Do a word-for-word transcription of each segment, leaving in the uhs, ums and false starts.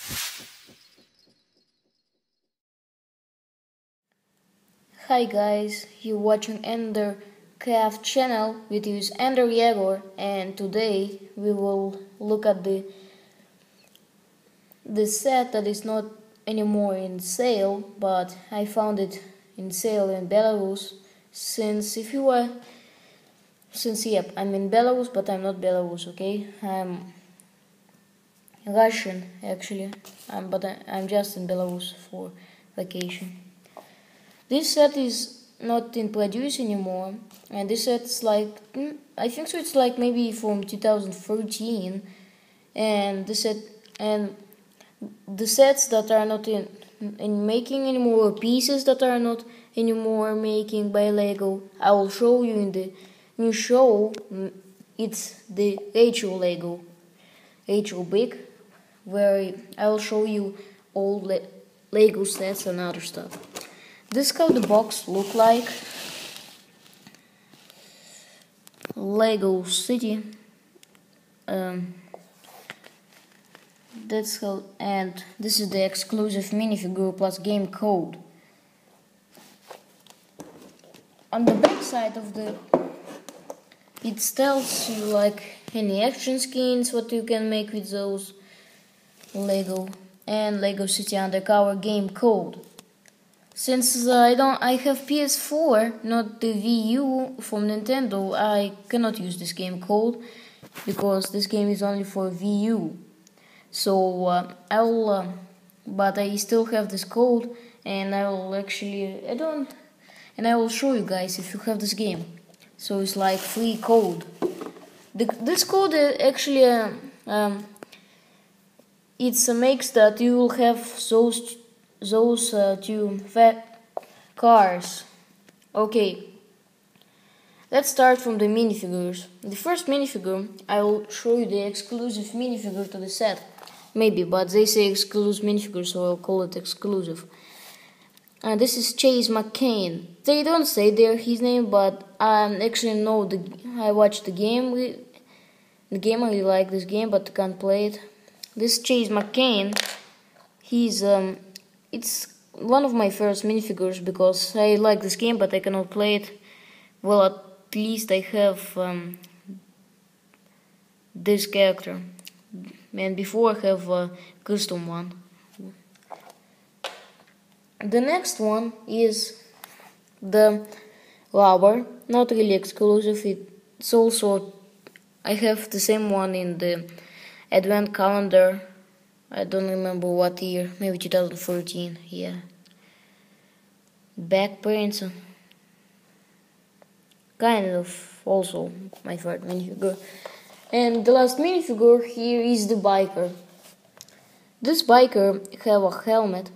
Hi guys, you're watching Ender Craft channel with is Ender Yegor, and today we will look at the the set that is not anymore in sale, but I found it in sale in Belarus. Since if you are since yep, I'm in Belarus, but I'm not Belarus, okay? I'm Russian actually, um, but I, I'm just in Belarus for vacation. This set is not in produce anymore, and this set's like, I think so. It's like maybe from two thousand thirteen, and the set and the sets that are not in in making anymore, or pieces that are not anymore making by Lego, I will show you in the new show. It's the Rachel Lego, Rachel Big, where I will show you all Le Lego sets and other stuff. This is how the box look like. Lego City. Um, that's how, and this is the exclusive minifigure plus game code. On the back side of the, it tells you like any action skins, what you can make with those Lego, and Lego City Undercover game code. Since uh, I don't, I have P S four, not the Wii U from Nintendo, I cannot use this game code because this game is only for Wii U. So uh, I'll, uh, but I still have this code, and I will actually, I don't, and I will show you guys if you have this game. So it's like free code. The, this code actually, uh, um, it's uh, makes that you will have those. Those uh, two fat cars. Okay, let's start from the minifigures. The first minifigure, I will show you the exclusive minifigure to the set. Maybe, but they say exclusive minifigure, so I'll call it exclusive. And uh, this is Chase McCain. They don't say there his name, but I um, actually know the. I watched the game. The game I really like this game, but can't play it. This Chase McCain. He's um. It's one of my first minifigures because I like this game, but I cannot play it. Well, at least I have um, this character, and before I have a custom one. The next one is the Lover, not really exclusive. It's also, I have the same one in the advent calendar. I don't remember what year, maybe two thousand fourteen, yeah. Back prints, kind of also my favorite minifigure. And the last minifigure here is the biker. This biker have a helmet,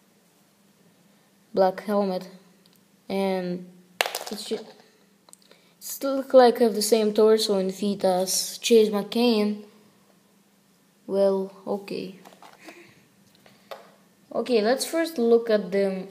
black helmet, and it's just, it's look like have the same torso and feet as Chase McCain. Well, okay. Okay, let's first look at the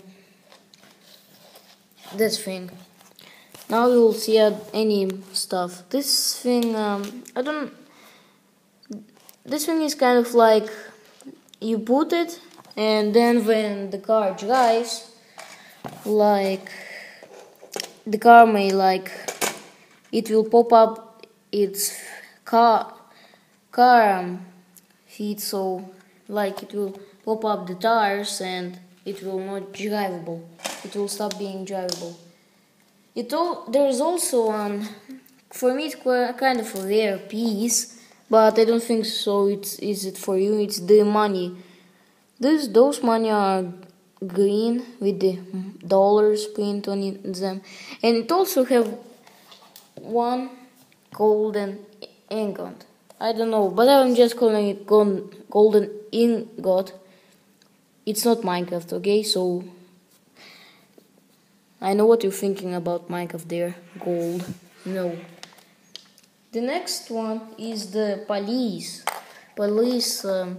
this thing. Now you will see any stuff. This thing, um, I don't. This thing is kind of like you put it, and then when the car drives, like the car may like it will pop up its car car um, feet, so like it will pop up the tires and it will not drivable. It will stop being drivable. It all, there is also um for me it's quite, kind of a rare piece, but I don't think so. It's is it for you? It's the money. This those money are green with the dollars print on it, them, and it also have one golden ingot. I don't know, but I'm just calling it golden ingot. It's not Minecraft, okay? So I know what you're thinking about Minecraft there. Gold. No. The next one is the police. Police. Um,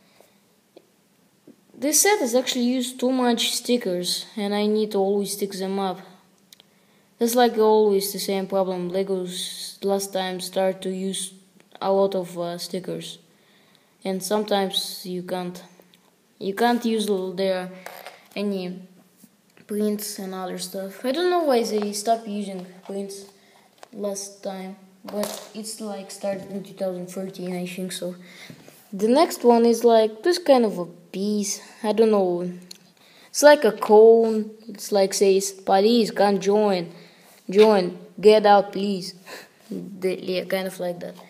this set has actually used too much stickers, and I need to always stick them up. That's like always the same problem. Legos last time start to use a lot of uh, stickers, and sometimes you can't You can't use there any prints and other stuff. I don't know why they stopped using prints last time, but it's like started in two thousand thirteen, I think so. The next one is like this kind of a piece. I don't know. It's like a cone. It's like says, "Police can't join, join, get out, please." the, yeah, kind of like that.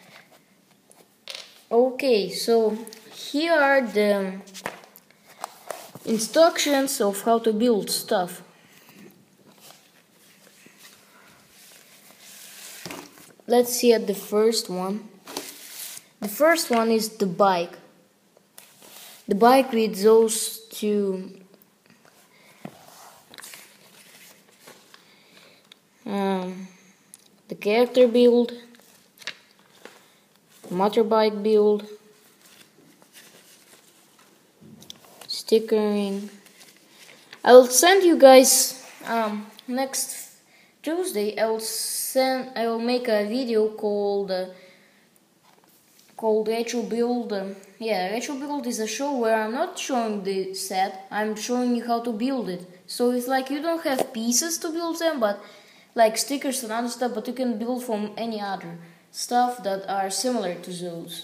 Okay, so here are the instructions of how to build stuff. Let's see at the first one. The first one is the bike. The bike with those two um, the character build, motorbike build, stickering. I'll send you guys um, next Tuesday. I'll send. I will make a video called uh, called Retro Build. Um, yeah, Retro Build is a show where I'm not showing the set. I'm showing you how to build it. So it's like you don't have pieces to build them, but like stickers and other stuff. But you can build from any other stuff that are similar to those.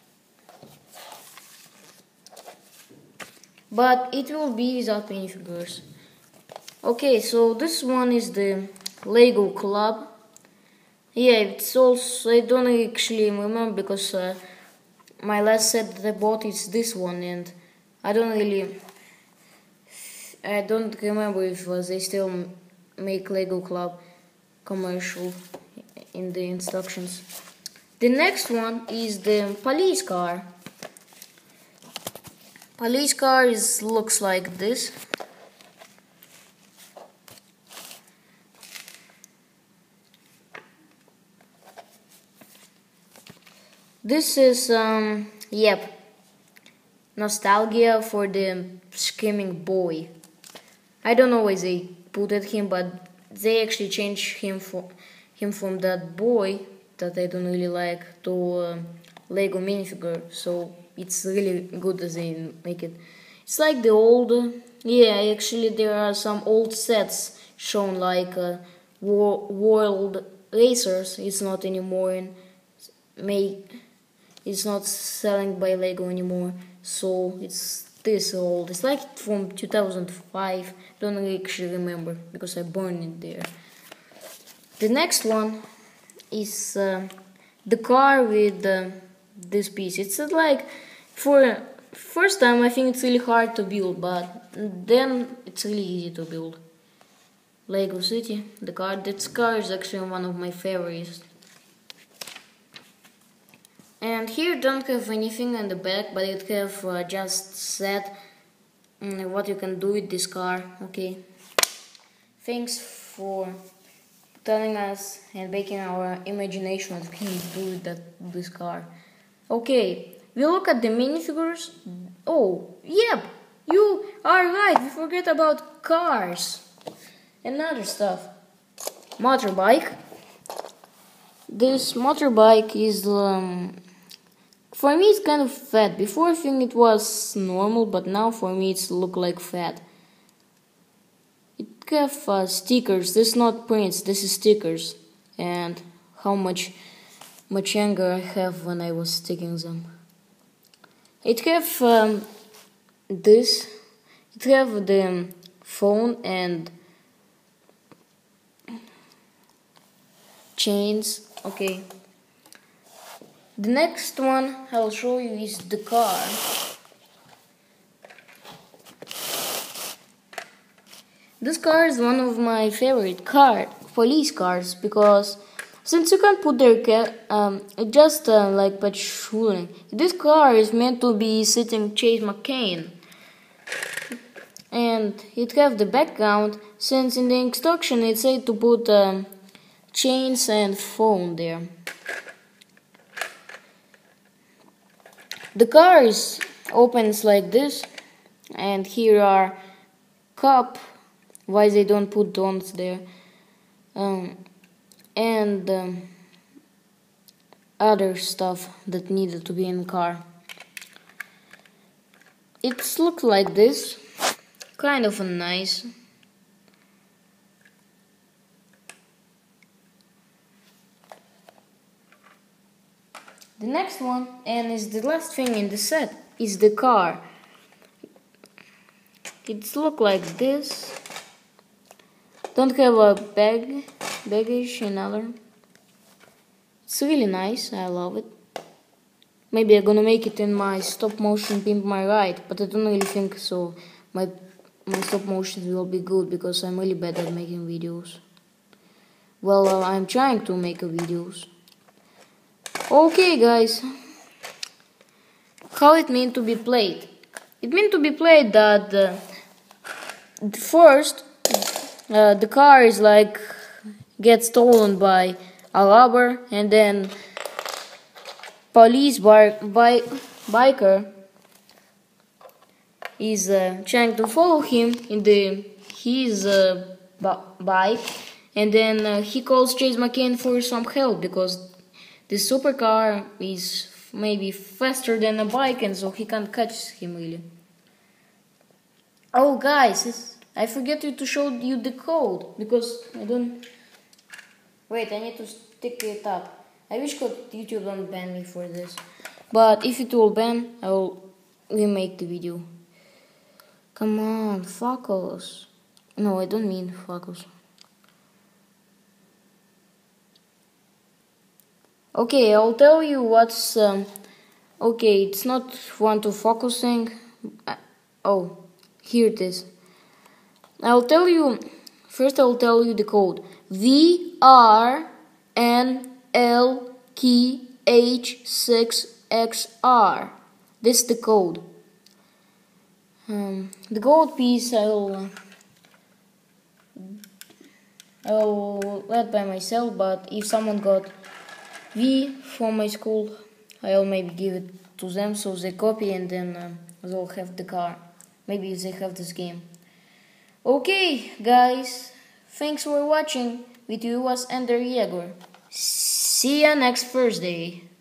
But it will be without minifigures. Okay, so this one is the Lego Club. Yeah, it's also, I don't actually remember because uh, my last set that I bought is this one, and I don't really, I don't remember if uh, they still make Lego Club commercial in the instructions. The next one is the police car. Police car is looks like this. This is um yep, nostalgia for the screaming boy. I don't know why they put it him, but they actually changed him for him from that boy that I don't really like to uh, Lego minifigure. So it's really good that they make it. It's like the old, yeah. Actually, there are some old sets shown like uh, War, World Racers. It's not anymore in make. It's not selling by Lego anymore. So it's this old. It's like from two thousand five. Don't actually remember because I burned it there. The next one is uh, the car with uh, this piece. It's uh, like for first time I think it's really hard to build, but then it's really easy to build. Lego City, the car. This car is actually one of my favorites. And here don't have anything on the back, but it have uh, just set mm, what you can do with this car. Okay. Thanks for telling us and making our imagination what we can do with that this car. Okay, we look at the minifigures. Oh, yep, you are right. We forget about cars and other stuff. Motorbike. This motorbike is um, for me it's kind of fat. Before I think it was normal, but now for me it's look like fat. It have uh, stickers. This is not prints. This is stickers. And how much much anger I have when I was sticking them. It have um, this. It have the phone and chains. Okay. The next one I'll show you is the car. This car is one of my favorite car police cars because since you can put their car, um, just uh, like patrolling. This car is meant to be sitting Chase McCain, and it have the background. Since in the instruction it said to put um, chains and phone there. The car is opens like this, and here are cup. Why they don't put donuts there? Um, and um, other stuff that needed to be in the car. It's looked like this, kind of nice. The next one, and is the last thing in the set, is the car. It's look like this. Don't have a bag, baggage and other. It's really nice. I love it. Maybe I'm gonna make it in my stop motion Pimp My Ride, but I don't really think so. My my stop motion will be good because I'm really bad at making videos. Well, uh, I'm trying to make a videos. Okay, guys. How it meant to be played? It meant to be played that uh, first uh, the car is like gets stolen by a robber, and then police bar bi biker is uh, trying to follow him in the his uh, bike, and then uh, he calls Chase McCain for some help because the supercar is maybe faster than a bike, and so he can't catch him really. Oh guys, I forget to show you the code because I don't. Wait, I need to stick it up. I wish YouTube don't ban me for this, but if it will ban, I will remake the video. Come on, focus. No, I don't mean focus. Okay, I'll tell you what's. Um, okay, it's not one to focusing. Uh, oh, here it is. I'll tell you. First, I'll tell you the code. V R N L K H six X R. This is the code. Um, the gold piece I'll I'll let by myself, but if someone got V from my school, I'll maybe give it to them so they copy, and then uh, they'll have the car. Maybe they have this game. Okay, guys, thanks for watching. With you was Ender Yegor. See ya next Thursday.